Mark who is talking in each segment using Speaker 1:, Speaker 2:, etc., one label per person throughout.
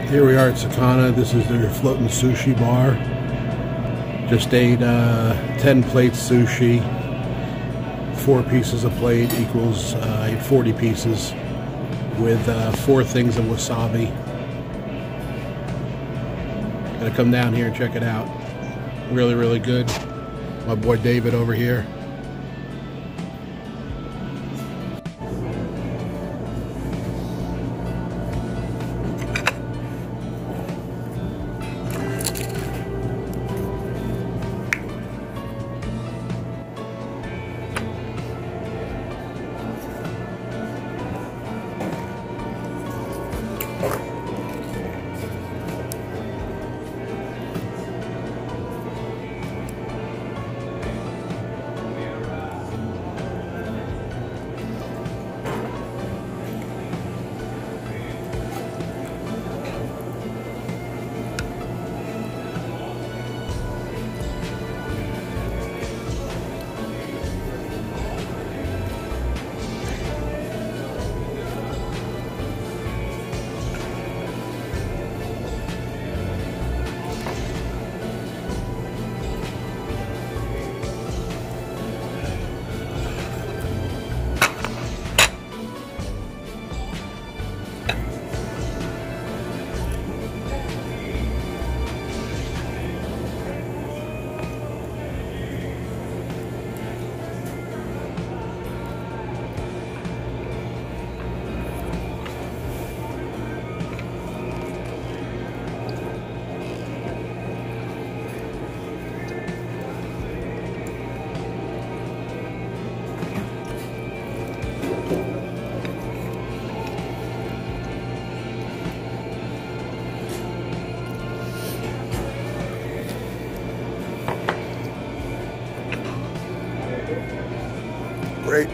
Speaker 1: Here we are at Sakana. This is their floating sushi bar. Just ate 10 plates sushi. 4 pieces a plate equals I ate 40 pieces with 4 things of wasabi. Gotta come down here and check it out. Really, really good. My boy David over here. Great.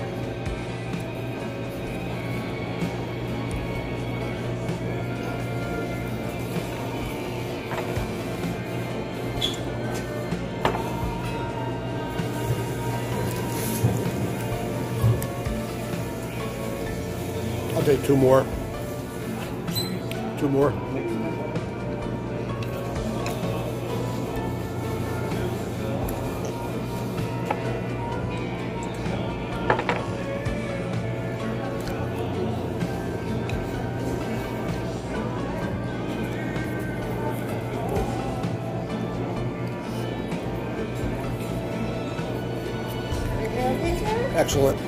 Speaker 1: I'll take 2 more. 2 more. Excellent.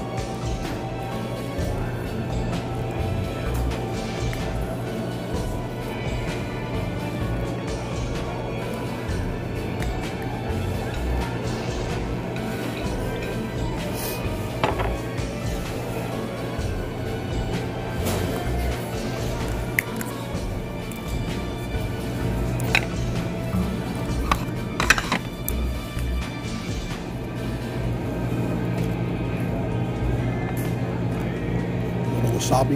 Speaker 1: Wasabi.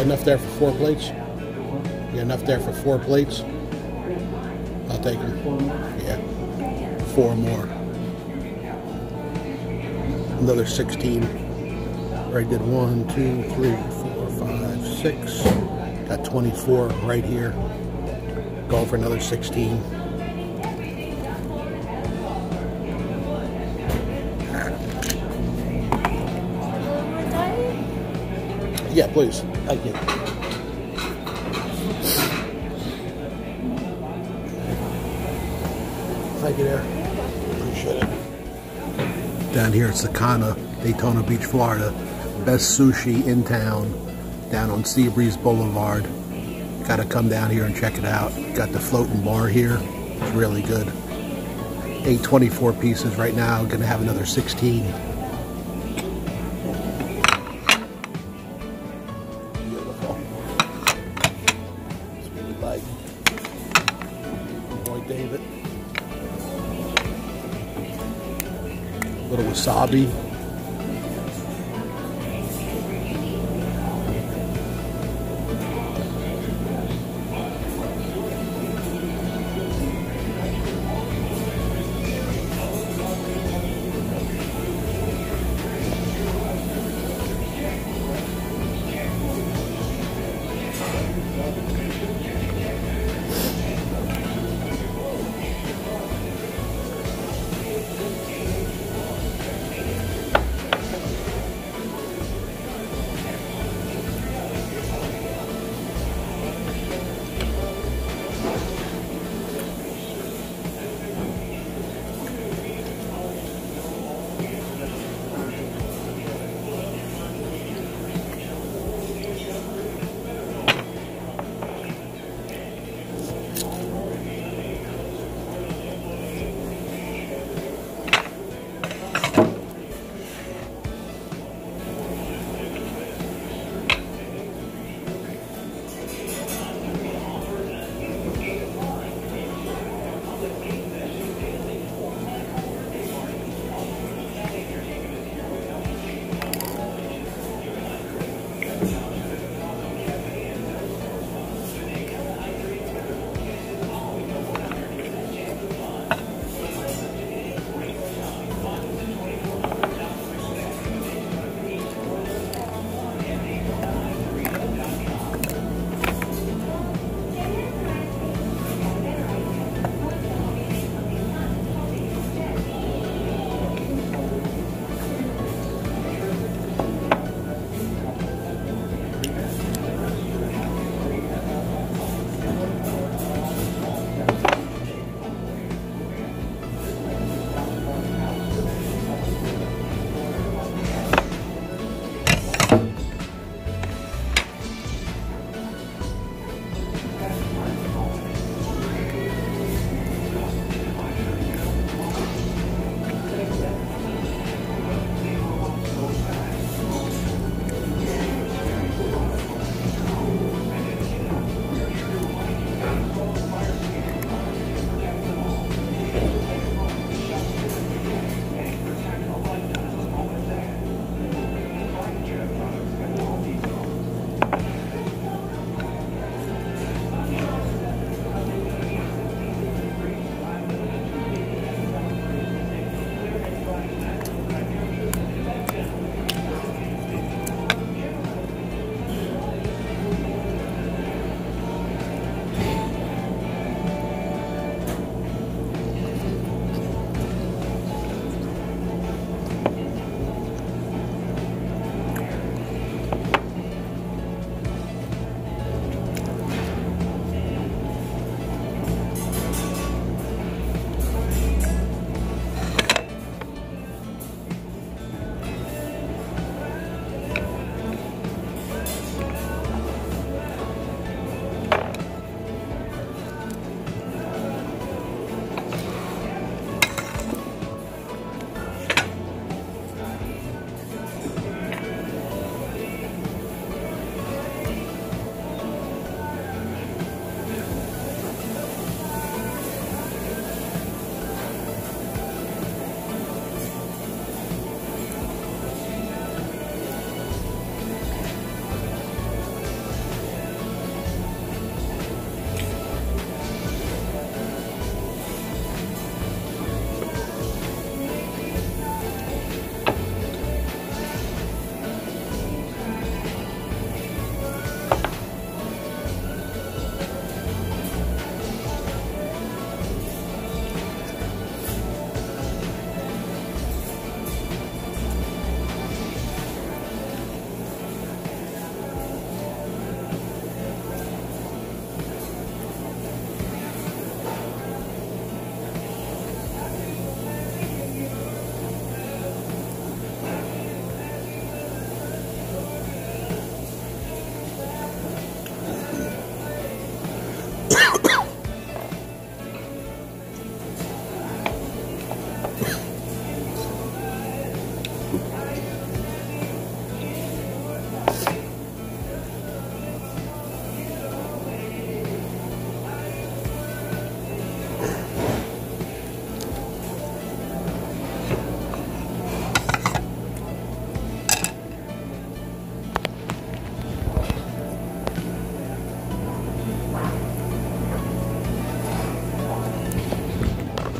Speaker 1: enough there for 4 plates? You got enough there for 4 plates? I'll take them. Yeah. 4 more. Another 16. Already did 1, 2, 3, 4, 5, 6. Got 24 right here. Going for another 16. Yeah, please. Thank you. Thank you there. Appreciate it. Down here at Sakana, Daytona Beach, Florida. Best sushi in town. Down on Seabreeze Boulevard. Gotta come down here and check it out. Got the floating bar here. It's really good. 824 pieces right now. Gonna have another 16. Beautiful. That's what we like. Boy David. A little wasabi.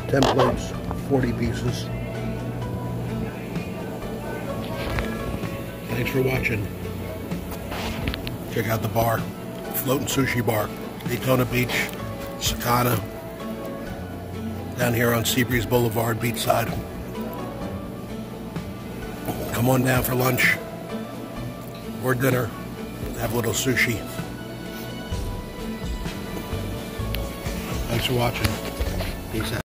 Speaker 1: 10 plates, 40 pieces. Thanks for watching. Check out the bar, Floating Sushi Bar, Daytona Beach, Sakana, down here on Seabreeze Boulevard, beachside. Come on down for lunch or dinner, have a little sushi. Thanks for watching. Peace out.